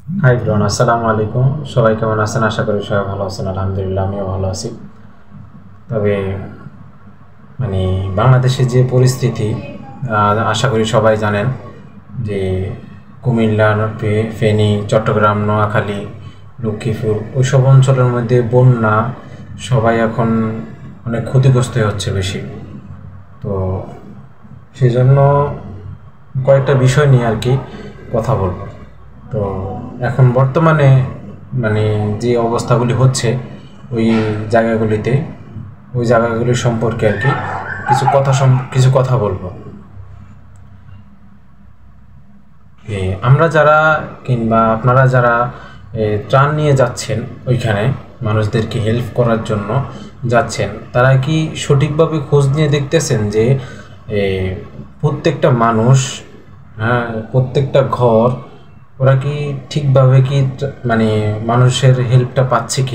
High ব্রন, আসসালামু আলাইকুম। সবাই কেমন আছেন? আশা করি সবাই ভালো আছেন। আলহামদুলিল্লাহ, আমিও ভালো আছি। তবে মানে বাংলাদেশের যে পরিস্থিতি, আশা করি সবাই জানেন যে কুমিল্লা, ফেনী, চট্টগ্রাম, নোয়াখালী, লক্ষ্মীপুর ওইসব অঞ্চলের মধ্যে বন্যা, সবাই এখন অনেক ক্ষতিগ্রস্ত হচ্ছে বেশি। তো সেজন্য কয়েকটা বিষয় নিয়ে আর কি কথা বলবো। তো এখন বর্তমানে যে অবস্থাগুলি হচ্ছে ওই জায়গাগুলিতে, ওই জায়গাগুলি সম্পর্কে আর কি কিছু কথা বলবো। আমরা যারা কিংবা আপনারা যারা ত্রাণ নিয়ে যাচ্ছেন, ওইখানে মানুষদেরকে হেল্প করার জন্য যাচ্ছেন, তারা কি সঠিকভাবে খোঁজ নিয়ে দেখতেছেন যে প্রত্যেকটা মানুষ, হ্যাঁ, প্রত্যেকটা ঘর, ওরা কি ঠিকভাবে কি মানুষের হেল্পটা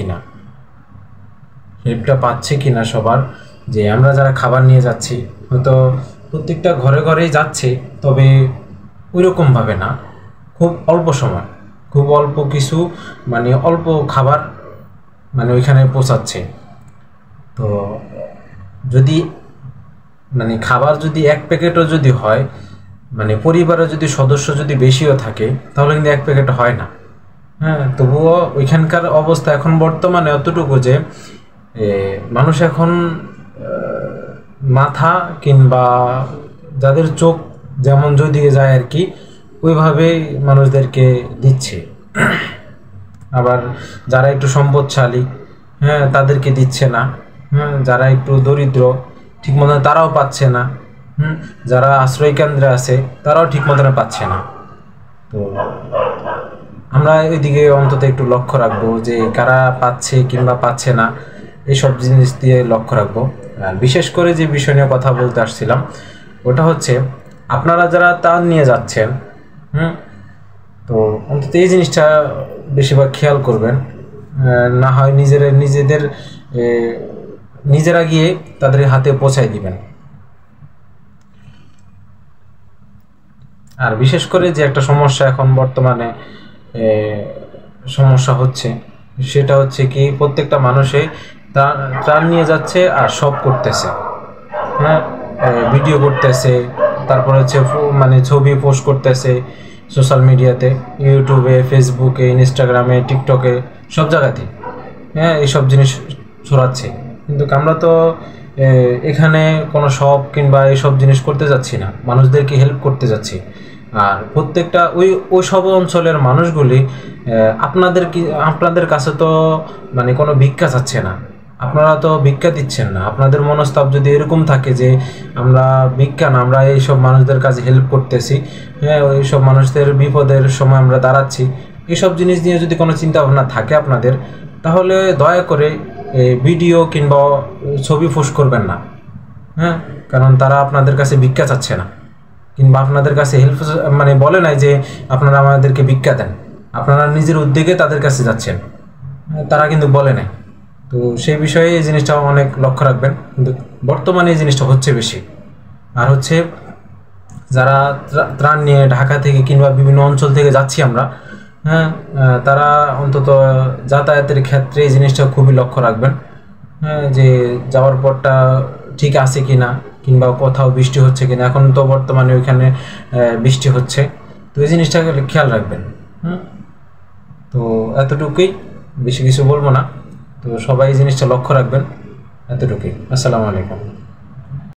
পাচ্ছে কি না সবার? যে আমরা যারা খাবার নিয়ে যাচ্ছি, হয়তো প্রত্যেকটা ঘরে ঘরেই যাচ্ছে, তবে ওইরকমভাবে না, খুব অল্প সময়, খুব অল্প কিছু, অল্প খাবার ওইখানে পৌঁছাচ্ছে। তো যদি খাবার যদি এক প্যাকেটও যদি হয়, পরিবারে যদি সদস্য যদি বেশিও থাকে, তাহলে কিন্তু এক প্যাকেট হয় না। হ্যাঁ, তবুও ওইখানকার অবস্থা এখন বর্তমানে অতটুকু যে মানুষ এখন মাথা কিংবা যাদের চোখ যেমন যেদিকে যায় আর কি, ওইভাবেই মানুষদেরকে দিচ্ছে। আবার যারা একটু সম্পদশালী, হ্যাঁ, তাদেরকে দিচ্ছে না। হ্যাঁ, যারা একটু দরিদ্র, ঠিক মতো তারাও পাচ্ছে না। যারা আশ্রয় কেন্দ্রে আছে, তারাও ঠিক মতন পাচ্ছে না। তো আমরা ওইদিকে অন্তত একটু লক্ষ্য রাখবো যে কারা পাচ্ছে কিংবা পাচ্ছে না, এইসব জিনিস দিয়ে লক্ষ্য রাখবো। আর বিশেষ করে যে বিষয় নিয়ে কথা বলতে আসছিলাম, ওটা হচ্ছে আপনারা যারা ত্রাণ নিয়ে যাচ্ছেন, তো অন্তত এই জিনিসটা বেশিরভাগ খেয়াল করবেন। না হয় নিজেরা গিয়ে তাদের হাতে পৌঁছায় দিবেন। আর বিশেষ করে যে একটা সমস্যা এখন বর্তমানে সমস্যা হচ্ছে, সেটা হচ্ছে কি প্রত্যেকটা মানুষে ত্রাণ নিয়ে যাচ্ছে আর সব করতেছে। হ্যাঁ, ভিডিও করতেছে, তারপর হচ্ছে ছবি পোস্ট করতেছে সোশ্যাল মিডিয়াতে, ইউটিউবে, ফেসবুকে, ইনস্টাগ্রামে, টিকটকে, সব জায়গাতে। হ্যাঁ, এইসব জিনিস ছড়াচ্ছে। কিন্তু আমরা তো এখানে কোনো শপ কিংবা এইসব জিনিস করতে যাচ্ছি না, মানুষদেরকে হেল্প করতে যাচ্ছি। আর প্রত্যেকটা ওই সব অঞ্চলের মানুষগুলি আপনাদের কাছে তো কোনো ভিক্ষা চাচ্ছে না, আপনারা তো ভিক্ষা দিচ্ছেন না। আপনাদের মনস্তাপ যদি এরকম থাকে যে আমরা ভিক্ষা না, আমরা এইসব মানুষদের কাছে হেল্প করতেছি, হ্যাঁ, ওইসব মানুষদের বিপদের সময় আমরা দাঁড়াচ্ছি, এইসব জিনিস নিয়ে যদি কোনো চিন্তা ভাবনা থাকে আপনাদের, তাহলে দয়া করে ভিডিও কিংবা ছবি পোস্ট করবেন না। হ্যাঁ, কারণ তারা আপনাদের কাছে ভিক্ষা চাচ্ছে না, কিংবা আপনাদের কাছে হেল্প বলে নাই যে আপনারা আমাদেরকে ভিক্ষা দেন, আপনারা নিজের উদ্যোগে তাদের কাছে যাচ্ছেন, তারা কিন্তু বলে নাই। তো সেই বিষয়ে এই জিনিসটা অনেক লক্ষ্য রাখবেন। কিন্তু বর্তমানে এই জিনিসটা হচ্ছে বেশি। আর হচ্ছে যারা ত্রাণ নিয়ে ঢাকা থেকে কিংবা বিভিন্ন অঞ্চল থেকে যাচ্ছি আমরা, হ্যাঁ, তারা অন্তত যাতায়াতের ক্ষেত্রে এই জিনিসটা খুবই লক্ষ্য রাখবেন। হ্যাঁ, যে যাওয়ার পরটা ঠিক আছে কি না, কিংবা কোথাও বৃষ্টি হচ্ছে কিনা। এখন তো বর্তমানে ওইখানে বৃষ্টি হচ্ছে, তো এই জিনিসটা খেয়াল রাখবেন। তো এতটুকুই, বেশি কিছু বলবো না। তো সবাই এই জিনিসটা লক্ষ্য রাখবেন, এতটুকুই। আসসালামু আলাইকুম।